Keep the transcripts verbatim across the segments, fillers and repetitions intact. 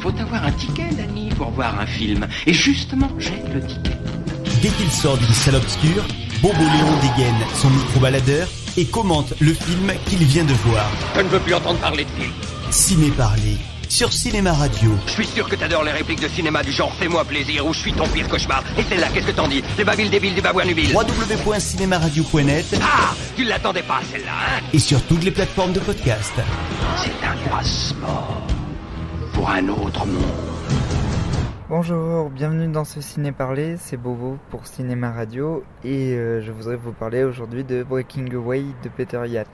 faut avoir un ticket, Danny, pour voir un film. Et justement, j'ai le ticket. Dès qu'il sort d'une salle obscure, Bobo Léon dégaine son micro-baladeur et commente le film qu'il vient de voir. Je ne veux plus entendre parler de film. Ciné Parler, sur Cinéma Radio. Je suis sûr que t'adores les répliques de cinéma du genre « Fais-moi plaisir » ou « Je suis ton pire cauchemar ». Et celle-là, qu'est-ce que t'en dis? Les babiles débiles du babouin nubile. w w w point cinémaradio point net. Ah, tu l'attendais pas, celle-là, hein? Et sur toutes les plateformes de podcast. C'est un passeport pour un autre monde. Bonjour, bienvenue dans ce Ciné Parler, c'est Bobo pour Cinéma Radio et euh, je voudrais vous parler aujourd'hui de Breaking Away de Peter Yates.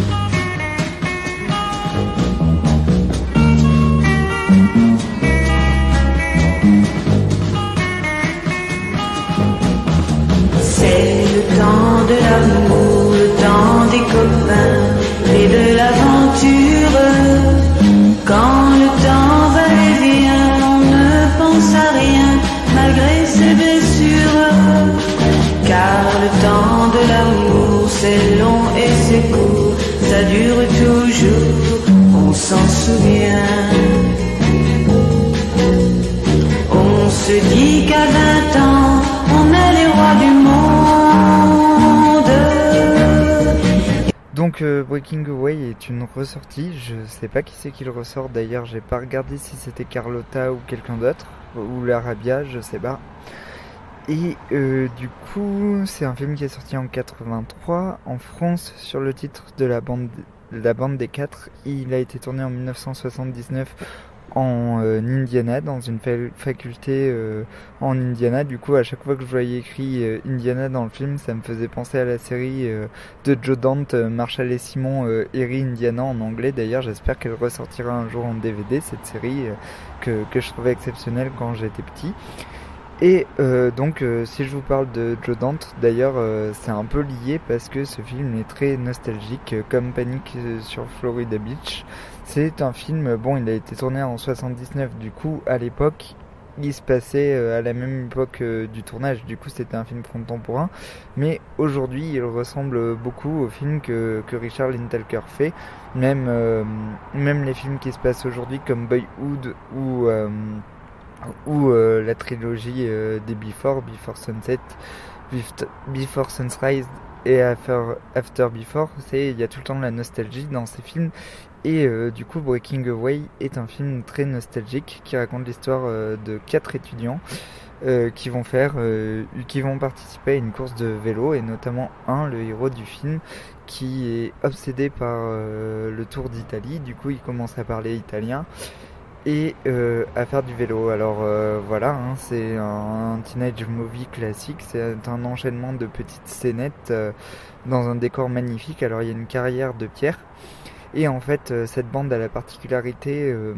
C'est le temps de l'amour, le temps des copains et de l'aventure. Quand le temps va et vient, on ne pense à rien malgré ses blessures. Car le temps de l'amour, c'est long et c'est court, ça dure toujours, on s'en souvient. On se dit qu'à vingt ans, on est les rois du monde. Donc euh, Breaking Away est une ressortie, je sais pas qui c'est qui le ressort d'ailleurs, j'ai pas regardé si c'était Carlotta ou quelqu'un d'autre, ou l'Arabia, je sais pas. Et euh, du coup, c'est un film qui est sorti en quatre-vingt-trois, en France, sur le titre de la bande, la bande des quatre. Il a été tourné en dix-neuf cent soixante-dix-neuf en euh, Indiana, dans une fa- faculté euh, en Indiana. Du coup, à chaque fois que je voyais écrit euh, Indiana dans le film, ça me faisait penser à la série euh, de Joe Dante, euh, Marshall et Simon, euh, Erie Indiana en anglais. D'ailleurs, j'espère qu'elle ressortira un jour en D V D, cette série euh, que, que je trouvais exceptionnelle quand j'étais petit. Et euh, donc euh, si je vous parle de Joe Dante, d'ailleurs euh, c'est un peu lié parce que ce film est très nostalgique, euh, comme Panic sur Florida Beach. C'est un film, bon il a été tourné en soixante-dix-neuf, du coup à l'époque il se passait euh, à la même époque euh, du tournage, du coup c'était un film contemporain, mais aujourd'hui il ressemble beaucoup au film que, que Richard Linklater fait, même, euh, même les films qui se passent aujourd'hui comme Boyhood ou... Euh, ou euh, la trilogie euh, des Before, Before Sunset, Before Sunrise et After, After Before, c'est il y a tout le temps de la nostalgie dans ces films et euh, du coup Breaking Away est un film très nostalgique qui raconte l'histoire euh, de quatre étudiants euh, qui vont faire, euh, qui vont participer à une course de vélo et notamment un, le héros du film, qui est obsédé par euh, le Tour d'Italie. Du coup il commence à parler italien et euh, à faire du vélo. Alors euh, voilà, hein, c'est un, un teenage movie classique, c'est un enchaînement de petites scénettes euh, dans un décor magnifique. Alors il y a une carrière de pierre, et en fait euh, cette bande a la particularité euh,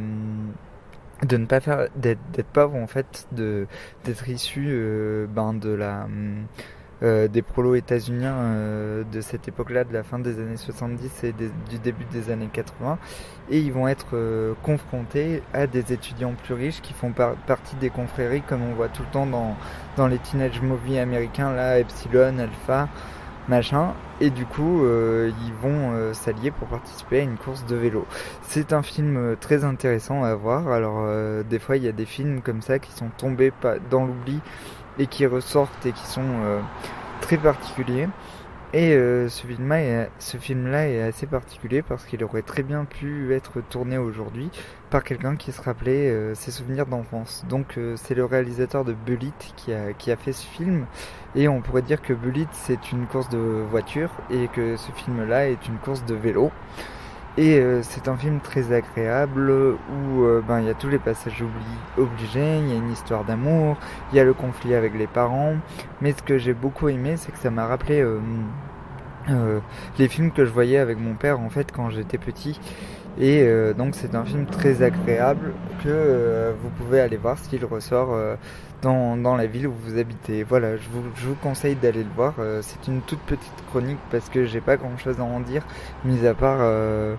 de ne pas faire, d'être, d'être pauvre en fait, de, d'être issu euh, ben, de la... Euh, des prolos états-uniens euh, de cette époque-là, de la fin des années soixante-dix et des, du début des années quatre-vingts, et ils vont être euh, confrontés à des étudiants plus riches qui font par- partie des confréries, comme on voit tout le temps dans, dans les teenage movies américains, là, Epsilon, Alpha, machin, et du coup euh, ils vont euh, s'allier pour participer à une course de vélo. C'est un film euh, très intéressant à voir. Alors euh, des fois il y a des films comme ça qui sont tombés pas dans l'oubli et qui ressortent et qui sont euh, très particuliers. Et euh, ce film-là est, ce film-là est assez particulier parce qu'il aurait très bien pu être tourné aujourd'hui par quelqu'un qui se rappelait euh, ses souvenirs d'enfance. Donc euh, c'est le réalisateur de Bullitt qui a, qui a fait ce film, et on pourrait dire que Bullitt c'est une course de voiture et que ce film-là est une course de vélo. Et euh, c'est un film très agréable où euh, ben, y a tous les passages oubli- obligés, il y a une histoire d'amour, il y a le conflit avec les parents. Mais ce que j'ai beaucoup aimé, c'est que ça m'a rappelé euh, euh, les films que je voyais avec mon père en fait quand j'étais petit. Et euh, donc c'est un film très agréable que euh, vous pouvez aller voir s'il ressort euh, dans, dans la ville où vous habitez. Voilà, je vous, je vous conseille d'aller le voir. Euh, c'est une toute petite chronique parce que j'ai pas grand chose à en dire, mis à part euh,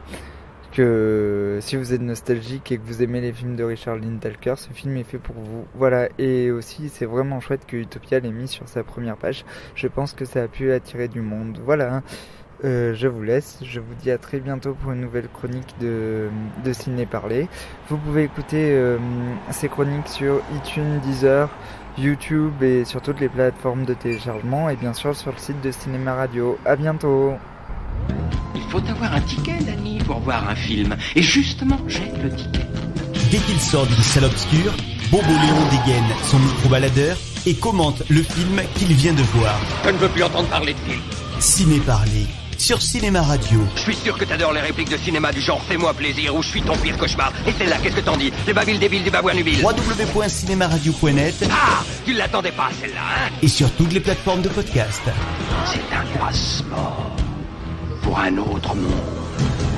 que si vous êtes nostalgique et que vous aimez les films de Richard Linklater, ce film est fait pour vous. Voilà, et aussi c'est vraiment chouette que Utopia l'ait mis sur sa première page. Je pense que ça a pu attirer du monde. Voilà. euh, je vous laisse. Je vous dis à très bientôt pour une nouvelle chronique de, de Ciné Parler. Vous pouvez écouter euh, ces chroniques sur iTunes, Deezer, YouTube et sur toutes les plateformes de téléchargement et bien sûr sur le site de Cinéma Radio. À bientôt. Il faut avoir un ticket, Danny, pour voir un film. Et justement, j'ai le ticket. Dès qu'il sort d'une salle obscure, Bobo Léon dégaine son micro-baladeur et commente le film qu'il vient de voir. Je ne veux plus entendre parler de film. Ciné Parler, sur Cinéma Radio. Je suis sûr que t'adores les répliques de cinéma du genre fais-moi plaisir ou je suis ton pire cauchemar. Et celle-là, qu'est-ce que t'en dis? Les bavilles débiles du babouin-nubil. w w w point cinéma radio point net. Ah, tu l'attendais pas celle-là, hein? Et sur toutes les plateformes de podcast. C'est un passeport pour un autre monde.